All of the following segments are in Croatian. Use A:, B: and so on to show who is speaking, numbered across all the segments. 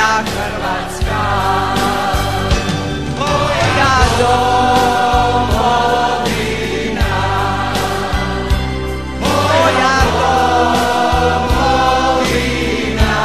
A: zemlja Hrvatska, moja domovina, moja domovina.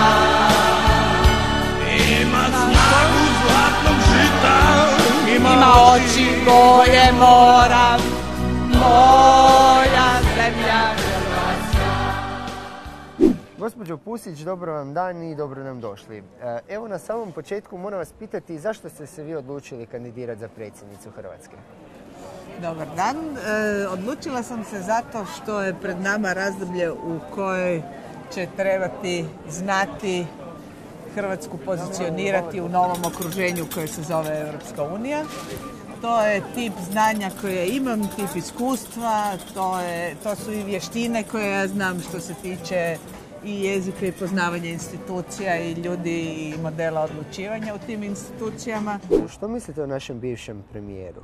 B: Ima snagu zlatnog žita,
A: Ima oči koje moram, moja zemlja Hrvatska.
C: Gospođo Pusić, dobro vam dan i dobro nam došli. Evo na samom početku moram vas pitati zašto ste se vi odlučili kandidirati za predsjednicu Hrvatske?
D: Dobar dan. Odlučila sam se zato što je pred nama razdoblje u kojoj će trebati znati Hrvatsku pozicionirati u novom okruženju koje se zove Europska unija. To je tip znanja koje imam, tip iskustva, to su i vještine koje ja znam što se tiče i jezika i poznavanja institucija i ljudi i modela odlučivanja u tim institucijama.
C: Što mislite o našem bivšem premijeru?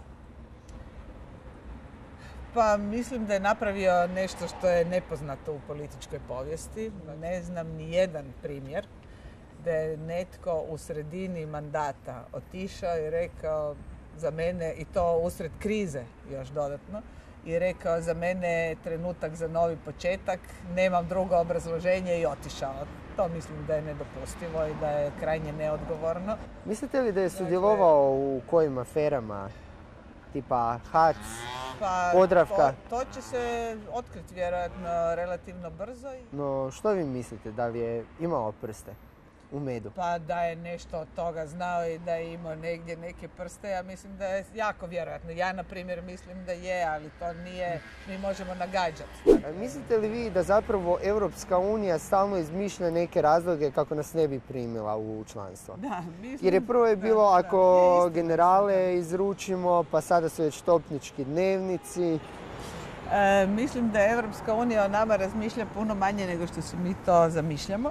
D: Pa mislim da je napravio nešto što je nepoznato u političkoj povijesti. Ne znam ni jedan primjer da je netko u sredini mandata otišao i rekao za mene, i to usred krize još dodatno, i rekao za mene je trenutak za novi početak, nemam drugo obrazloženje i otišao. To mislim da je nedopustivo i da je krajnje neodgovorno.
C: Mislite li da je sudjelovao u kojim aferama? Tipa HAC, Podravka?
D: To će se otkriti vjerojatno relativno brzo.
C: No što vi mislite, da li je imao prste u medu?
D: Pa da je nešto od toga znao i da je imao negdje neke prste, ja mislim da je jako vjerojatno. Ja, na primjer, mislim da je, ali to nije, mi možemo nagađati.
C: Mislite li vi da zapravo Europska unija stalno izmišlja neke razloge kako nas ne bi primila u članstvo?
D: Da, mislim,
C: jer je prvo je bilo
D: da,
C: ako
D: je
C: generale izručimo, pa sada su već topnički dnevnici.
D: Mislim da Europska unija o nama razmišlja puno manje nego što se mi to zamišljamo.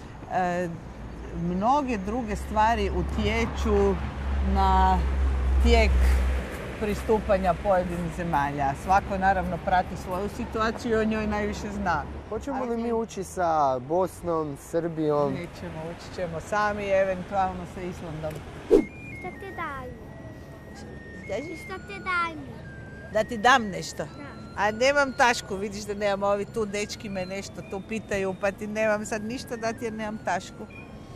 D: Mnoge druge stvari utječu na tijek pristupanja pojedinih zemalja. Svako naravno prati svoju situaciju i o njoj najviše zna.
C: Hoćemo li mi ući sa Bosnom, Srbijom?
D: Nećemo, učit ćemo sami, eventualno sa Islandom.
E: Šta te daju? Šta te daju?
D: Da ti dam nešto?
E: Da.
D: A nemam tašku, vidiš da nemam, ovi tu dečki me nešto tu pitaju, pa ti nemam sad ništa dati jer nemam tašku.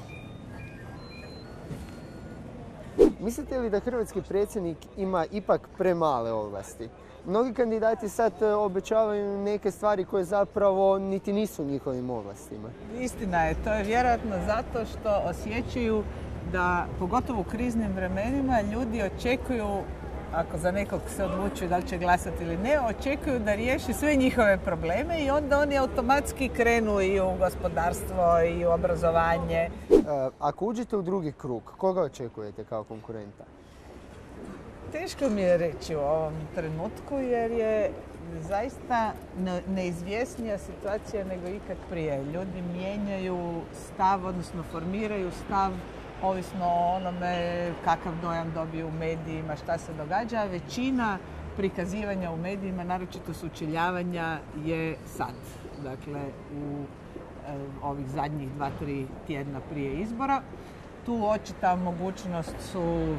C: Mislite li da hrvatski predsjednik ima ipak premale ovlasti? Mnogi kandidati sad obećavaju neke stvari koje zapravo niti nisu njihovim ovlastima.
D: Istina je, to je vjerojatno zato što osjećaju da, pogotovo u kriznim vremenima, ljudi očekuju, ako za nekog se odlučuju da li će glasati ili ne, očekuju da riješi sve njihove probleme i onda oni automatski krenu i u gospodarstvo i u obrazovanje.
C: Ako uđete u drugi krug, koga očekujete kao konkurenta?
D: Teško mi je reći u ovom trenutku jer je zaista neizvjesnija situacija nego ikad prije. Ljudi mijenjaju stav, odnosno formiraju stav ovisno o onome kakav dojam dobiju u medijima, šta se događa. Većina prikazivanja u medijima, naročito sučeljavanja, je sad. Dakle, u ovih zadnjih 2-3 tjedna prije izbora. Tu očita mogućnost su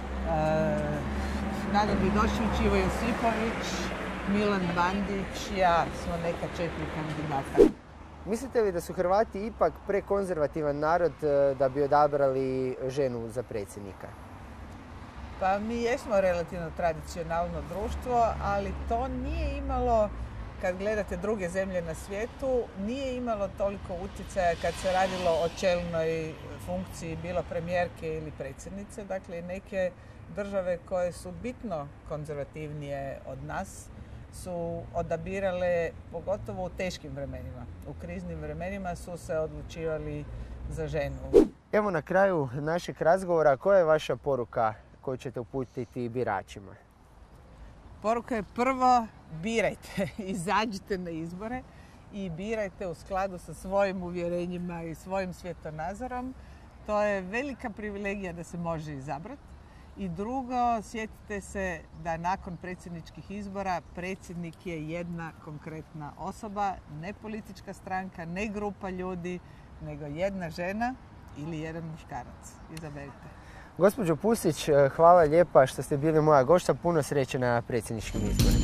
D: Nadan Vidošević, Ivo Josipović, Milan Bandić, ja smo neka 4 kandidata.
C: Mislite li da su Hrvati ipak prekonzervativan narod da bi odabrali ženu za predsjednika?
D: Pa mi jesmo relativno tradicionalno društvo, ali to nije imalo, kad gledate druge zemlje na svijetu, nije imalo toliko utjecaja kad se radilo o čelnoj funkciji, bilo premijerke ili predsjednice. Dakle, neke države koje su bitno konzervativnije od nas su odabirale, pogotovo u teškim vremenima. U kriznim vremenima su se odlučivali za ženu.
C: Evo na kraju našeg razgovora, koja je vaša poruka koju ćete uputiti biračima?
D: Poruka je prvo, birajte, izađite na izbore i birajte u skladu sa svojim uvjerenjima i svojim svjetonazorom. To je velika privilegija da se može izabrati. I drugo, sjetite se da nakon predsjedničkih izbora predsjednik je jedna konkretna osoba, ne politička stranka, ne grupa ljudi, nego jedna žena ili jedan muškarac. Izaberite.
C: Gospođo Pusić, hvala lijepa što ste bili moja gošća. Puno sreće na predsjedničkim izborima.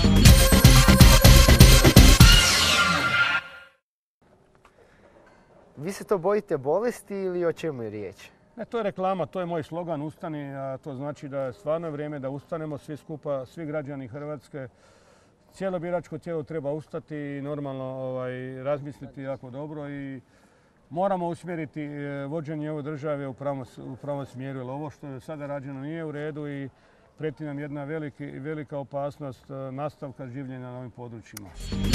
C: Vi se to bojite bolesti ili o čemu je riječ?
B: Ne, to je reklama, to je moj slogan Ustani, a to znači da je stvarno vrijeme da ustanemo svi skupa, svi građani Hrvatske. Cijelo biračko tijelo treba ustati i normalno razmisliti jako dobro i moramo usmjeriti vođenje ove države u pravom smjeru, jer ovo što je sada rađeno nije u redu i prijeti nam jedna velika opasnost nastavka življenja na ovim područjima.